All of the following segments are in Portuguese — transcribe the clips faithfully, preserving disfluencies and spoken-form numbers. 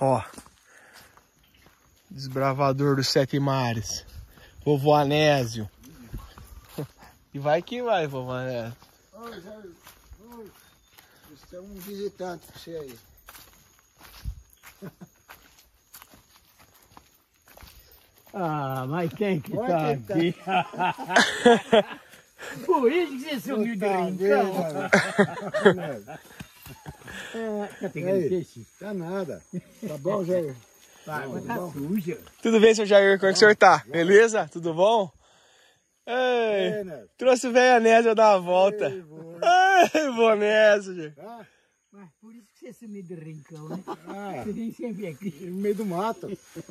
Ó. Desbravador dos sete mares. Vovô Anésio. E vai que vai, vovô Anésio. Oi, Jair. Oi. Tem um visitante pra você aí. Ah, mas quem que Oi, tá quem tá? aqui? Por isso que você sumiu do rincão. É, tá pegando Ei, peixe? Tá nada. Tá bom, Jair? Tá, mas tá suja. Tudo bem, seu Jair? Como é que o senhor tá? Beleza? Tudo bom? Ei, É, né? trouxe o velho Anésio dar uma volta. Ei, vô. Ei, vô Anésio, gente. Ah, Mas por isso que você sumiu do rincão, né? ah, Você vem sempre aqui. no meio do mato.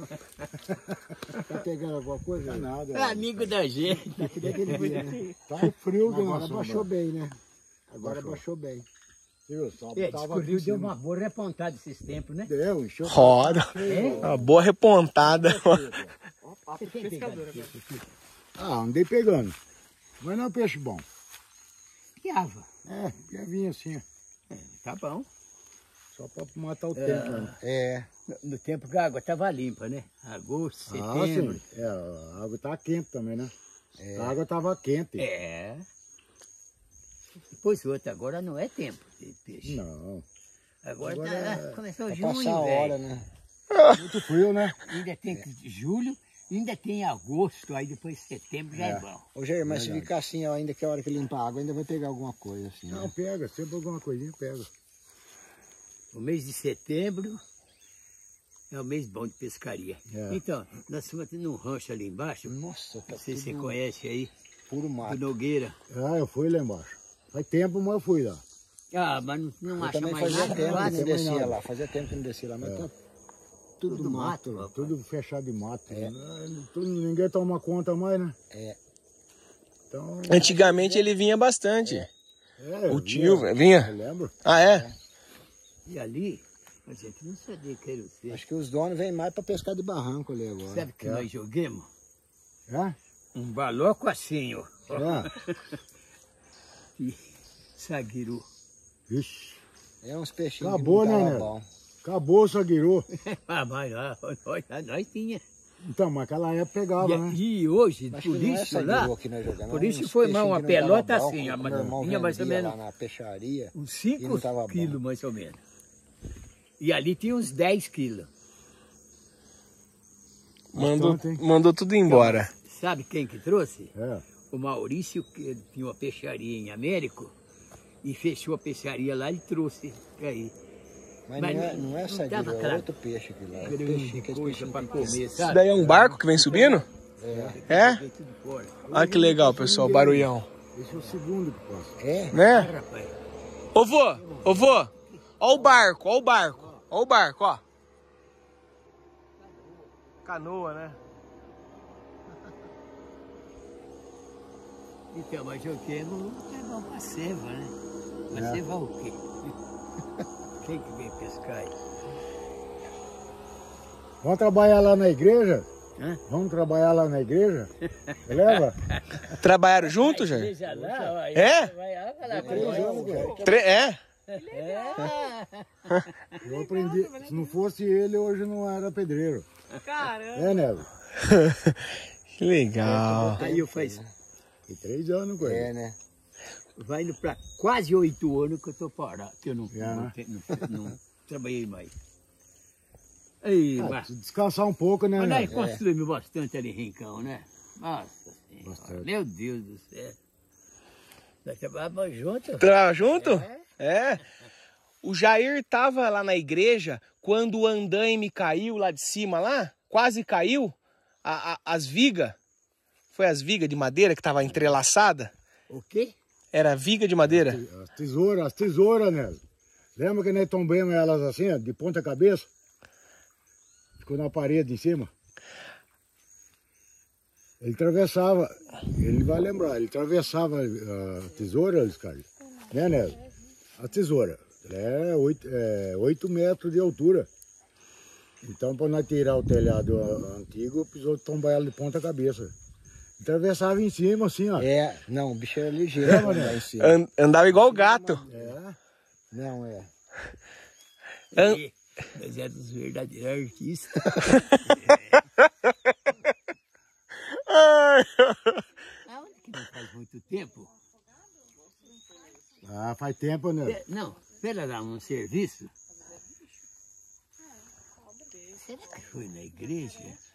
Tá pegando alguma coisa? Tá nada. É amigo da gente. Tá que daquele dia, né? Tá frio, né? Agora baixou bem, né? Agora baixou bem. Viu? Só É, tava descobriu, aqui em deu cima. uma boa repontada esses tempos, né? Deu, encheu. Roda. Uma boa repontada. Você tem pegado peixe aqui? Ah, andei pegando. Mas não é peixe bom. Piava. É, já vinha assim, ó. É, tá bom. Só pra matar o tempo, né? É. No, no tempo que a água tava limpa, né? Agosto, Ah, setembro. sim. É, a água tá quente também, né? A água tava quente. É. Depois outra, agora não é tempo de peixe. Não. Agora, Agora tá, é- começou Pra junho, passar a hora, velho. né? Muito frio, né? Ainda tem que- julho, ainda tem agosto, aí depois setembro já é, É. bom. Ô, Jair, mas se ficar assim, ó, ainda que a hora que limpar a água, ainda vai pegar alguma coisa assim. Não, Não, pega, sempre alguma coisinha pega. O mês de setembro é o mês bom de pescaria. É. Então, nós estamos num rancho ali embaixo, Nossa, tá não sei se você tudo conhece aí, puro do mato. Nogueira. Ah, eu fui lá embaixo. Faz tempo, mas eu fui lá. Ah, mas não, não Eu acha também mais fazia nada, tempo que quase. não tem mais descia nada. lá, fazia tempo que não descia lá, mas tá tudo, Tudo mato. mato, rapaz. Tudo fechado de mato. É. Ah, tudo- ninguém toma conta mais, né? É. Então, Antigamente ele vinha bastante. é, O eu tio vinha, vinha? Eu lembro. Ah, é? E ali, a gente não sabia que era você. Acho que os donos vêm mais pra pescar de barranco ali agora. Sabe que nós joguemos? É? Um baloco assim, ó. É. E saguiru. Vixe. É uns peixinhos Acabou, que não né, tava Neto? bom. Acabou o saguiru. Ah, mas ah, nós, nós tinha. Então, mas aquela época pegava, E, né? e hoje, Acho por que não é isso saguiru lá, que nós jogamos, por é isso uns foi peixinhos mais uma que não tava pelota bom, assim, ó, que mas meu irmão tinha mais ou vendia menos lá na peixaria. uns e não cinco tava bom. quilos, mais ou menos. E ali tinha uns dez quilos. Mandou, Bastante, hein? mandou tudo embora. Sabe quem que trouxe? É. O Maurício, que tinha uma peixaria em Américo, e fechou a peixaria lá e trouxe aí. Mas, Mas não é, não- não é não saguiru, dava é aquela outro peixe aqui lá. É grande peixinho, aqueles coisa peixinhos pra pequenos. comer, Isso sabe? daí é um barco que vem subindo? É? Veio tudo fora. Olha que legal, pessoal, o barulhão. Esse é o segundo que passa. É? Né? Rapaz, Ô vô, ô vô, ó o barco, ó o barco, ó o barco, ó. Canoa, né? então, mas joguemos é bom pra ceva, né? Pra É. ceva o quê? Quem que vem pescar aí? Vamos trabalhar lá na igreja? Hã? Vamos trabalhar lá na igreja? Leva? Trabalharam junto, já? Veja lá, ó, aí É? vai lá, vai lá, Três vai lá. anos, velho. Tre é? Eu aprendi. Se não fosse ele, hoje não era pedreiro. Caramba! É, Nego? Que legal. Aí eu faz, Tem três anos com ele. É, né? vai indo pra quase oito anos que eu tô parado, que eu não, Já, não, né? te- não- não trabalhei mais. Aí, Ah, mas, descansar um pouco, né, mas nós Nego? construímos bastante ali em Rincão, né? Nossa Senhora, Bastante. meu Deus do céu. Nós trabalhávamos juntos. Trabalhava junto? É. É. O Jair tava lá na igreja quando o andaime caiu lá de cima, lá, quase caiu, a, a- as vigas. Foi as vigas de madeira que tava entrelaçada? O quê? Era viga de madeira? As tesouras, as tesouras, né? Lembra que nós tombamos elas assim, ó, de ponta cabeça? Ficou na parede em cima. Ele atravessava, ele vai lembrar, ele atravessava a tesoura, eles caíram. Né, Nélio? A tesoura. É oito, é oito metros de altura. Então, para nós tirar o telhado antigo, precisou tombar ela de ponta cabeça. Atravessava em cima, assim, ó. É, não, o bicho era ligeiro É, lá né? em cima. An- andava igual gato. É. Não, é. An- E Nós éramos os verdadeiros artistas. Aonde que não faz muito tempo? Ah, faz tempo, né? Pe- Não, pera lá, um serviço. Será que foi na igreja?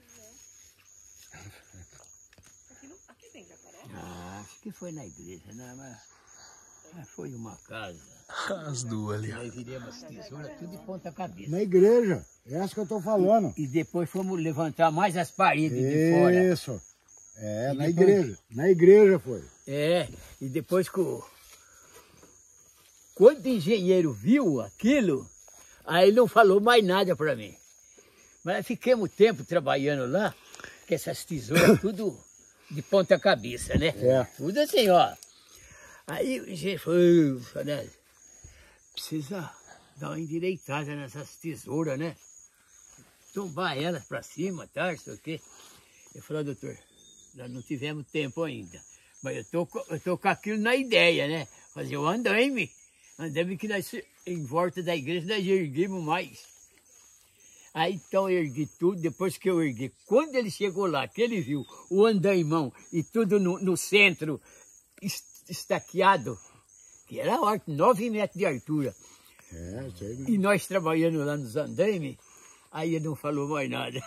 Ah, acho que foi na igreja, não, mas, mas foi uma casa. As duas ali, ó. Nós viremos as tesouras tudo de ponta cabeça. Na igreja, é essa que eu tô falando. E depois fomos levantar mais as paredes de fora. Isso. É, E na depois- igreja. Na igreja foi. É, e depois que o... Quando o engenheiro viu aquilo, aí ele não falou mais nada para mim. Mas ficamos tempo trabalhando lá, com essas tesouras tudo de ponta cabeça, né? É. Tudo assim, ó. Aí o engenheiro falou, Fanel, precisa dar uma endireitada nessas tesouras, né? Tombar elas para cima, tá, não sei o quê. Eu falei, doutor, nós não tivemos tempo ainda. Mas eu tô, co- eu tô com aquilo na ideia, né? Fazer o andaime. Andaime que nós, em volta da igreja, nós erguemos mais. Aí então eu ergui tudo, depois que eu ergui. Quando ele chegou lá, que ele viu o andaimão e tudo no, no centro, es- estaqueado, que era alto, nove metros de altura. É, sei mesmo. E nós trabalhando lá nos andaimes, aí ele não falou mais nada.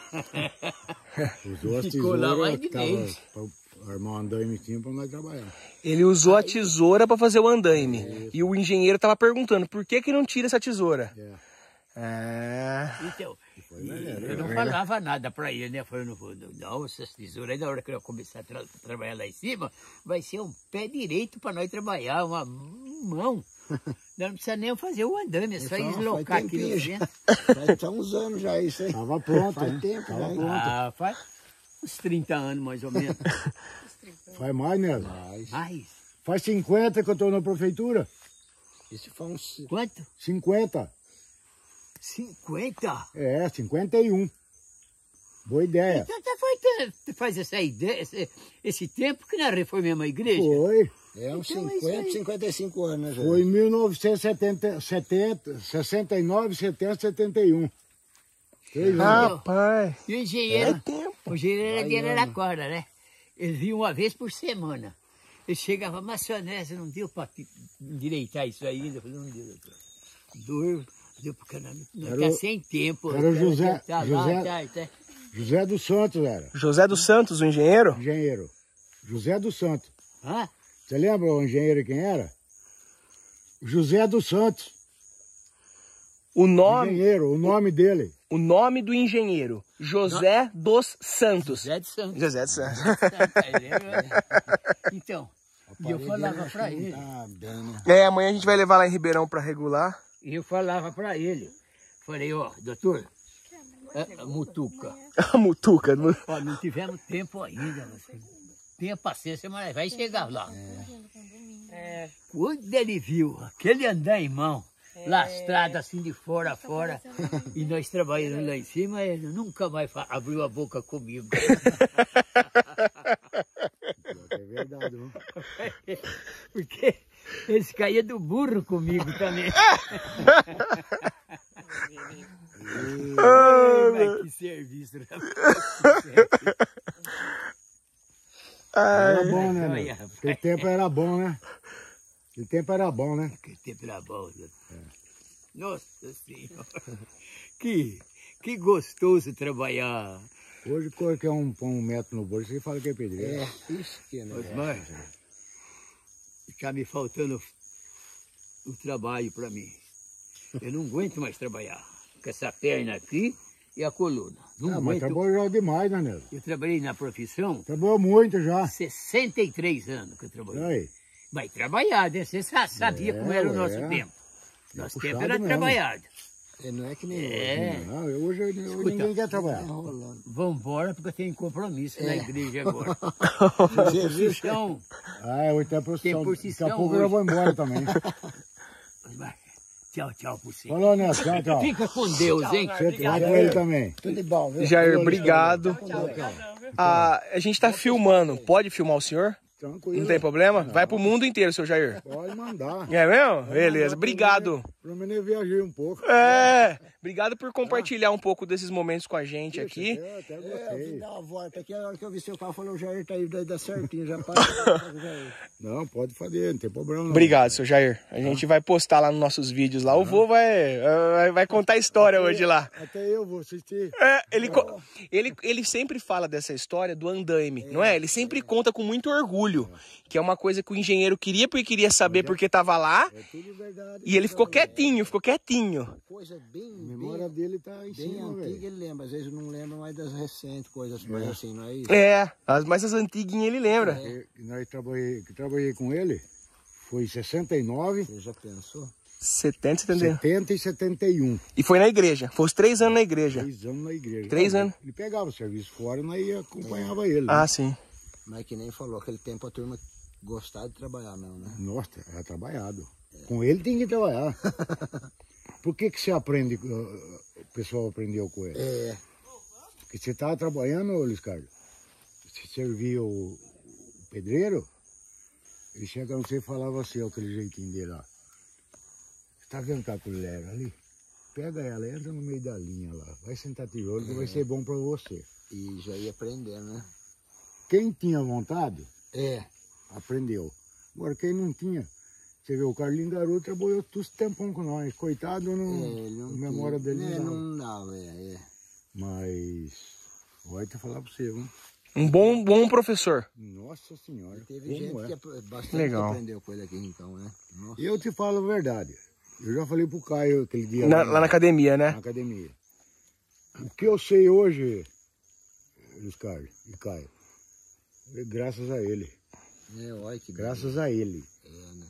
Usou as Ficou lá tesouras mais que de tava mês. pra armar um andaime tinha pra nós trabalhar. Ele usou a tesoura pra fazer o andaime. E o engenheiro tava perguntando, por que que não tira essa tesoura? É. É... Então, e eu não falava nada para ele, né? Eu falei, não, vou- não, essas tesouras aí, na hora que eu começar a tra- trabalhar lá em cima, vai ser um pé direito para nós trabalhar, uma mão. Nós não precisa nem fazer o andame, é só Faz- eslocar faz aqui no tempinho já. centro. Faz tá uns anos já isso aí. Tava pronto, Faz hein? tempo Tava já, hein? pronto. Ah, faz uns trinta anos mais ou menos. Faz mais, né? Mais. Faz cinquenta que eu tô na prefeitura. Isso foi uns... Quanto? cinquenta. cinquenta? É, cinquenta e um. Boa ideia. Então já foi, te- faz essa ideia, esse, esse tempo que nós reformamos a igreja. Foi. É uns Então é isso cinquenta, aí. cinquenta e cinco anos, né, Zé? Foi em mil novecentos e setenta, setenta, sessenta e nove, setenta, setenta e um. Três anos. Rapaz, E o engenheiro, é tempo. o engenheiro era de Baiano. Araraquara, né? Ele vinha uma vez por semana. Ele chegava, mas senhor Nézio, não deu para endireitar isso aí ainda? Eu falei, não deu, doutor. Dor, deu porque nós Era tá o- sem tempo. era o José- Tá lá, José- tá, tá. José dos Santos era. José dos Santos, o engenheiro? Engenheiro. José dos Santos. Hã? Você lembra o engenheiro quem era? José dos Santos. O nome, Engenheiro, o nome dele. o nome do engenheiro, José dos Santos. José de Santos. José dos Santos. Ele era- Então, e eu falava para ele, Tá bem, né? É, amanhã a gente vai levar lá em Ribeirão pra regular. e eu falava para ele, falei, ó, doutor, a, a mutuca, A mutuca. ó, não tivemos tempo ainda, mas tenha paciência, mas vai chegar lá. É. Quando ele viu aquele andaimão lastrado assim de fora a fora, e nós trabalhando lá em cima, ele nunca mais fa- abriu a boca comigo. É verdade, viu? Porque eles caíam do burro comigo também. Ai, mas que serviço, rapaz. Era bom, né? Olha, meu? rapaz. Aquele tempo era bom, né? Aquele tempo era bom, né? Que tempo era bom, né? Nossa Senhora. Que, que gostoso trabalhar. Hoje, qualquer um põe um metro no bolso e fala que é pedreiro. É, isso que, né? Osmar, está me faltando o trabalho para mim. Eu não aguento mais trabalhar com essa perna aqui e a coluna. Não Ah, mas aguento. trabalhou demais, né, nego? Eu trabalhei na profissão Trabalhou muito já. sessenta e três anos que eu E trabalhei. aí? Vai trabalhar, né? Você já sabia É, como era o nosso é. tempo. Nosso puxado tempo era mesmo. trabalhado. É, não é que nem É. Não, eu- hoje, hoje Escuta. ninguém quer trabalhar. rolando. Vamos embora porque eu tenho compromisso na igreja agora. Jesus. Então, Ah, hoje tem procissão. Tem procissão Daqui a pouco hoje. eu vou embora também. Osmar, tchau, tchau por você. Falou, né? Tchau, tchau. Fica com Deus, hein? Você vai com ele também. Tudo de bom, viu? Jair, obrigado. Ah, a gente tá filmando. Pode filmar o senhor? Tranquilo. Não tem problema? Vai pro mundo inteiro, seu Jair. Pode mandar. É mesmo? Beleza, obrigado. Pelo menos eu viajei um pouco. É, Obrigado por compartilhar um pouco desses momentos com a gente Puxa, aqui. Eu até É, eu vim gostei. dar uma volta aqui, a hora que eu vi seu carro, falou, o Jair tá aí, daí dá certinho, já passa. Jair. Não, pode fazer, não tem problema não. Obrigado, seu Jair. A gente vai postar lá nos nossos vídeos lá. O vô vai, vai, vai contar a história hoje lá. Até eu vou assistir. É, ele, co- ele, ele sempre fala dessa história do andaime, não é? Ele sempre conta com muito orgulho, que é uma coisa que o engenheiro queria porque queria saber porque tava lá, É tudo verdade. e ele ficou quietinho, ficou quietinho. Coisa bem, A memória bem, dele tá em bem cima, antiga, velho. ele lembra. Às vezes não lembra mais das recentes, coisas mais assim, não é isso? É, as- mas as antiguinhas ele lembra. É, que Nós trabalhei, que trabalhei com ele, foi em sessenta e nove, Você já pensou? setenta, setenta. setenta e setenta e um. E foi na igreja, foi os três anos na igreja. Três anos na igreja. Três Ah, anos. Ele pegava o serviço fora e nós ia, acompanhava ele. né? Ah, sim. Mas que nem falou, aquele tempo a turma gostava de trabalhar mesmo, né? Nossa, era trabalhado. Com ele tem que trabalhar. Por que que você aprende, uh, o pessoal aprendeu com ele? É. Porque você estava trabalhando, ô Luiz Carlos, você servia o, o pedreiro, ele chegava no você e falava assim, ó, aquele jeitinho dele lá. Tá vendo aquela colher ali? Pega ela, entra no meio da linha lá, vai sentar tijolo que vai ser bom pra você. E já ia aprendendo, né? Quem tinha vontade, É. aprendeu. Agora quem não tinha, você vê, o Carlinhos Garoto trabalhou todo esse tempão com nós, coitado, não, É, ele não a memória tinha- dele é, não dava. não dava, é, é. Mas, vou te falar pra você, viu? Um bom, bom professor. Nossa senhora, Teve como gente é? que ap- bastante Legal. que aprendeu com ele aqui então, né? Nossa. Eu te falo a verdade. Eu já falei pro Caio aquele dia Na- lá, lá na academia, na né? academia. O que eu sei hoje, Luiz Carlos e Caio, é graças a ele. É, olha que Graças a ele. É, né?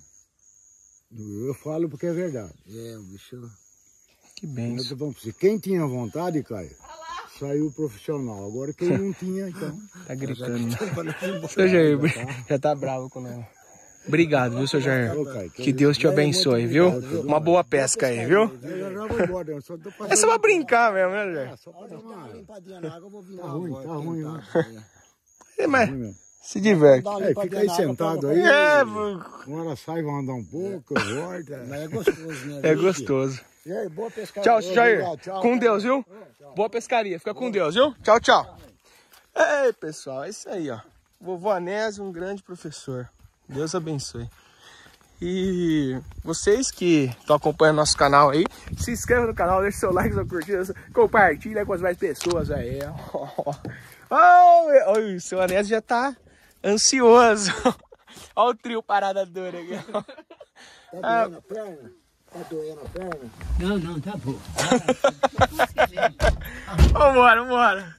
Eu falo porque é verdade. É, o bicho. Que Eu benção. tô falando pra você, quem tinha vontade, Caio, saiu profissional. Agora quem não tinha, então. Tá gritando. Seu Jair, já tá bravo com nós. Obrigado, viu, seu Jair? Ô, Caio, Que Deus te abençoe, viu? Uma boa pesca aí, viu? Eu já já vou embora, eu só tô passando. É só pra brincar mesmo, né, Jair? Ah, só pra dar Dá uma uma. limpadinha na água, eu vou vir Tá lá. ruim, agora, tá ruim, tentar. É, mas ruim mesmo. se diverte. Dá uma É, limpadinha fica aí na água, sentado pega- aí. É, Uma hora sai, vai andar um pouco, volta. Mas é gostoso, né? é viu? gostoso. E aí, boa pescaria. Tchau, seu Jair. Obrigado, tchau, Com cara. Deus, viu? Boa pescaria. Fica com Deus, viu? Tchau, tchau. Ei, pessoal, é isso aí, ó. Vovô Anésio, um grande professor. Deus abençoe. E vocês que estão acompanhando nosso canal aí, se inscreva no canal, deixa seu like, sua curtida, compartilha com as mais pessoas aí. Ó, oh, o seu Anésio já tá ansioso. Olha o trio parada dura aqui. Tá doendo a perna? Tá doendo a perna? Não, não, tá bom. Vambora, vambora.